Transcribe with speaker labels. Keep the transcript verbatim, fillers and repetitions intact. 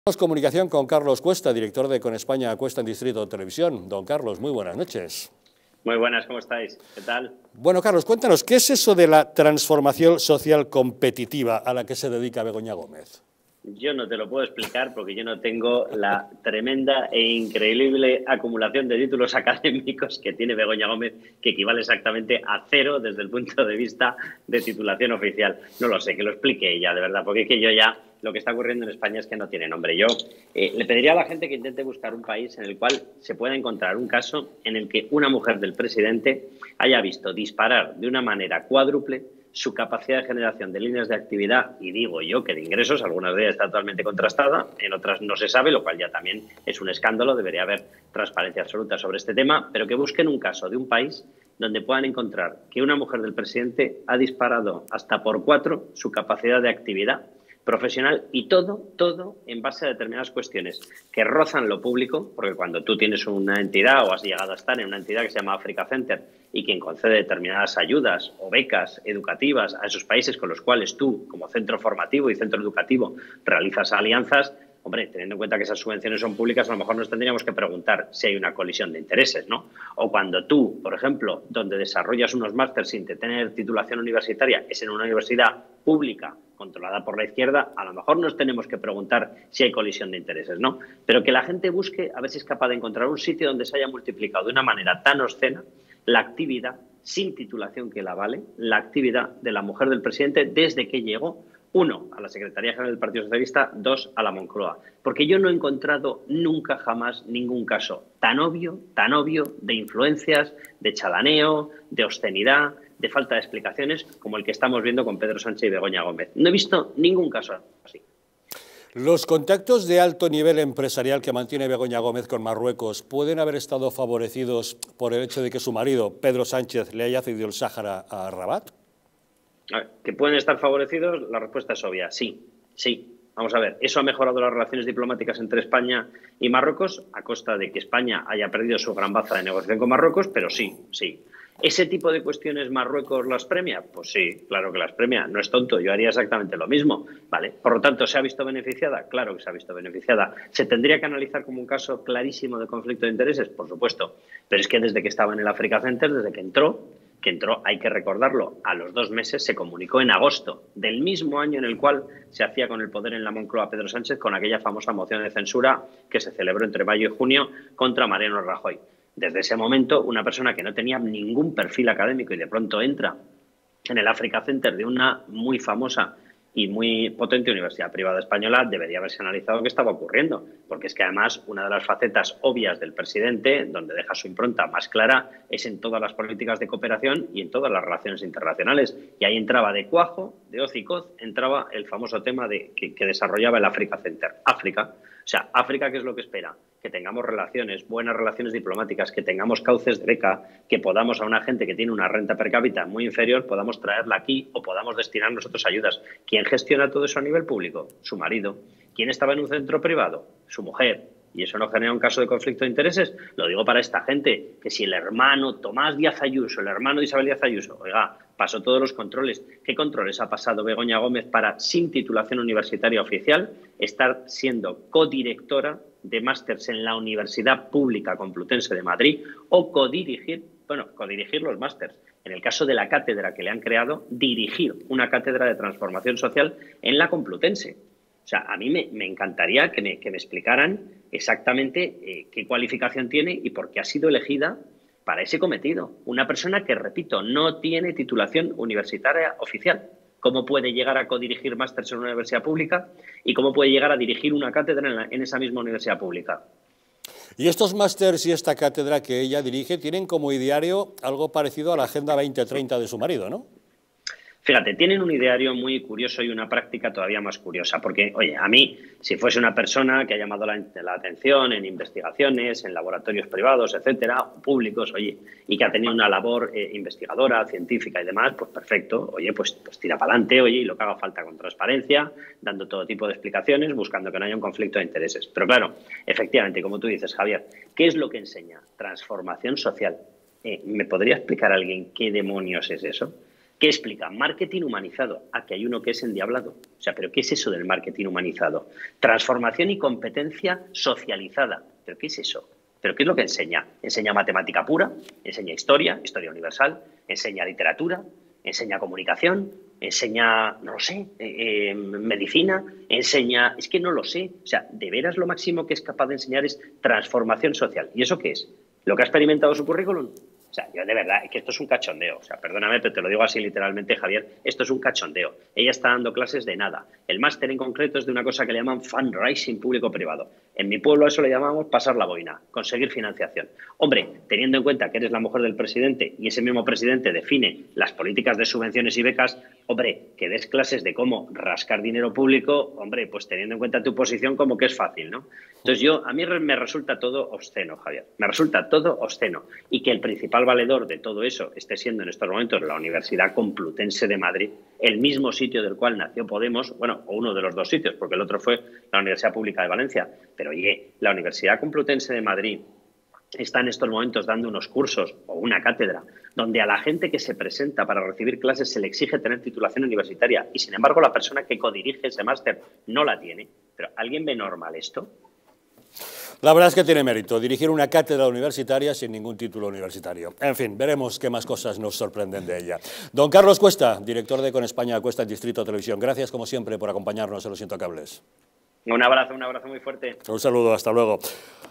Speaker 1: Tenemos comunicación con Carlos Cuesta, director de Con España Cuesta en Distrito Televisión. Don Carlos, muy buenas noches.
Speaker 2: Muy buenas, ¿cómo estáis? ¿Qué tal?
Speaker 1: Bueno, Carlos, cuéntanos, ¿qué es eso de la transformación social competitiva a la que se dedica Begoña Gómez?
Speaker 2: Yo no te lo puedo explicar porque yo no tengo la tremenda e increíble acumulación de títulos académicos que tiene Begoña Gómez, que equivale exactamente a cero desde el punto de vista de titulación oficial. No lo sé, que lo explique ella, de verdad, porque es que yo ya lo que está ocurriendo en España es que no tiene nombre. Yo eh, le pediría a la gente que intente buscar un país en el cual se pueda encontrar un caso en el que una mujer del presidente haya visto disparar de una manera cuádruple su capacidad de generación de líneas de actividad, y digo yo que de ingresos, algunas de ellas está totalmente contrastada, en otras no se sabe, lo cual ya también es un escándalo, debería haber transparencia absoluta sobre este tema, pero que busquen un caso de un país donde puedan encontrar que una mujer del presidente ha disparado hasta por cuatro su capacidad de actividad profesional, y todo, todo en base a determinadas cuestiones que rozan lo público, porque cuando tú tienes una entidad o has llegado a estar en una entidad que se llama Africa Center y quien concede determinadas ayudas o becas educativas a esos países con los cuales tú, como centro formativo y centro educativo, realizas alianzas, hombre, teniendo en cuenta que esas subvenciones son públicas, a lo mejor nos tendríamos que preguntar si hay una colisión de intereses, ¿no? O cuando tú, por ejemplo, donde desarrollas unos másteres sin tener titulación universitaria, es en una universidad pública controlada por la izquierda, a lo mejor nos tenemos que preguntar si hay colisión de intereses, ¿no? Pero que la gente busque a ver si es capaz de encontrar un sitio donde se haya multiplicado de una manera tan obscena la actividad, sin titulación que la vale, la actividad de la mujer del presidente desde que llegó, uno, a la Secretaría General del Partido Socialista, dos, a la Moncloa. Porque yo no he encontrado nunca jamás ningún caso tan obvio, tan obvio de influencias, de chalaneo, de obscenidad, de falta de explicaciones, como el que estamos viendo con Pedro Sánchez y Begoña Gómez. No he visto ningún caso así.
Speaker 1: ¿Los contactos de alto nivel empresarial que mantiene Begoña Gómez con Marruecos pueden haber estado favorecidos por el hecho de que su marido, Pedro Sánchez, le haya cedido el Sáhara a Rabat?
Speaker 2: A ver, ¿que pueden estar favorecidos? La respuesta es obvia, sí, sí. Vamos a ver, ¿eso ha mejorado las relaciones diplomáticas entre España y Marruecos a costa de que España haya perdido su gran baza de negociación con Marruecos? Pero sí, sí. ¿Ese tipo de cuestiones Marruecos las premia? Pues sí, claro que las premia. No es tonto, yo haría exactamente lo mismo, ¿vale? Por lo tanto, ¿se ha visto beneficiada? Claro que se ha visto beneficiada. ¿Se tendría que analizar como un caso clarísimo de conflicto de intereses? Por supuesto. Pero es que desde que estaba en el Africa Center, desde que entró, que entró, hay que recordarlo, a los dos meses, se comunicó en agosto del mismo año en el cual se hacía con el poder en la Moncloa Pedro Sánchez, con aquella famosa moción de censura que se celebró entre mayo y junio contra Mariano Rajoy. Desde ese momento, una persona que no tenía ningún perfil académico y de pronto entra en el Africa Center de una muy famosa y muy potente universidad privada española, debería haberse analizado qué estaba ocurriendo, porque es que además una de las facetas obvias del presidente, donde deja su impronta más clara, es en todas las políticas de cooperación y en todas las relaciones internacionales. Y ahí entraba de cuajo, de hocicoz, entraba el famoso tema de que, que desarrollaba el Africa Center. África. O sea, África, ¿qué es lo que espera? Que tengamos relaciones, buenas relaciones diplomáticas, que tengamos cauces de beca, que podamos a una gente que tiene una renta per cápita muy inferior, podamos traerla aquí o podamos destinar nosotros ayudas. ¿Quién gestiona todo eso a nivel público? Su marido. ¿Quién estaba en un centro privado? Su mujer. ¿Y eso no genera un caso de conflicto de intereses? Lo digo para esta gente, que si el hermano Tomás Díaz Ayuso, el hermano de Isabel Díaz Ayuso, oiga, pasó todos los controles. ¿Qué controles ha pasado Begoña Gómez para, sin titulación universitaria oficial, estar siendo codirectora de másters en la Universidad Pública Complutense de Madrid o codirigir, bueno, codirigir los másters? En el caso de la cátedra que le han creado, dirigir una cátedra de transformación social en la Complutense. O sea, a mí me, me encantaría que me, que me explicaran exactamente eh, qué cualificación tiene y por qué ha sido elegida para ese cometido. Una persona que, repito, no tiene titulación universitaria oficial. ¿Cómo puede llegar a codirigir másters en una universidad pública y cómo puede llegar a dirigir una cátedra en, la, en esa misma universidad pública?
Speaker 1: Y estos másters y esta cátedra que ella dirige tienen como ideario algo parecido a la Agenda veinte treinta de su marido, ¿no?
Speaker 2: Fíjate, tienen un ideario muy curioso y una práctica todavía más curiosa, porque, oye, a mí, si fuese una persona que ha llamado la, la atención en investigaciones, en laboratorios privados, etcétera, públicos, oye, y que ha tenido una labor eh, investigadora, científica y demás, pues perfecto, oye, pues, pues tira para adelante, oye, y lo que haga falta con transparencia, dando todo tipo de explicaciones, buscando que no haya un conflicto de intereses. Pero claro, efectivamente, como tú dices, Javier, ¿qué es lo que enseña? Transformación social. Eh, ¿Me podría explicar alguien qué demonios es eso? ¿Qué explica? Marketing humanizado. Aquí hay uno que es endiablado. O sea, ¿pero qué es eso del marketing humanizado? Transformación y competencia socializada. ¿Pero qué es eso? ¿Pero qué es lo que enseña? Enseña matemática pura, enseña historia, historia universal, enseña literatura, enseña comunicación, enseña, no lo sé, eh, eh, medicina, enseña... Es que no lo sé. O sea, de veras lo máximo que es capaz de enseñar es transformación social. ¿Y eso qué es? ¿Lo que ha experimentado su currículum? O sea, yo de verdad, es que esto es un cachondeo. O sea, perdóname, pero te lo digo así literalmente, Javier, esto es un cachondeo. Ella está dando clases de nada. El máster en concreto es de una cosa que le llaman fundraising público-privado. En mi pueblo eso le llamamos pasar la boina, conseguir financiación. Hombre, teniendo en cuenta que eres la mujer del presidente y ese mismo presidente define las políticas de subvenciones y becas, hombre, que des clases de cómo rascar dinero público, hombre, pues teniendo en cuenta tu posición como que es fácil, ¿no? Entonces yo, a mí me resulta todo obsceno, Javier. Me resulta todo obsceno. Y que el principal valedor de todo eso esté siendo en estos momentos la Universidad Complutense de Madrid, el mismo sitio del cual nació Podemos, bueno, o uno de los dos sitios, porque el otro fue la Universidad Pública de Valencia. Pero oye, la Universidad Complutense de Madrid está en estos momentos dando unos cursos o una cátedra donde a la gente que se presenta para recibir clases se le exige tener titulación universitaria y, sin embargo, la persona que codirige ese máster no la tiene. ¿Pero alguien ve normal esto?
Speaker 1: La verdad es que tiene mérito dirigir una cátedra universitaria sin ningún título universitario. En fin, veremos qué más cosas nos sorprenden de ella. Don Carlos Cuesta, director de Con España Cuesta en Distrito Televisión. Gracias, como siempre, por acompañarnos en Los Intocables.
Speaker 2: Un abrazo, un abrazo muy fuerte.
Speaker 1: Un saludo, hasta luego.